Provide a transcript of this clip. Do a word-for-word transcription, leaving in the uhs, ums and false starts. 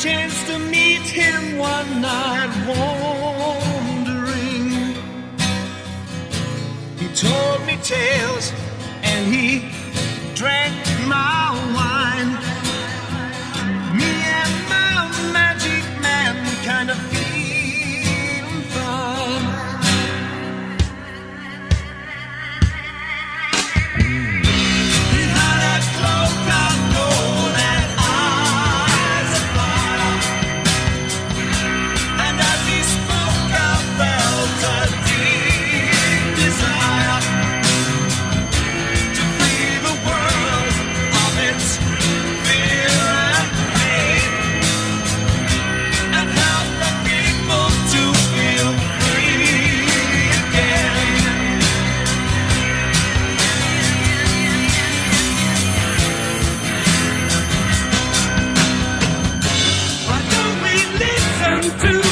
chance to meet him one night wandering. He told me tales and he drank my wine. Me and my magic man kind of feeling fine. Behind that cloak of gold and eyes of fire, and as he spoke I felt a deep desire to free the world of its fear and pain, and help the people to feel free again. Why don't we listen to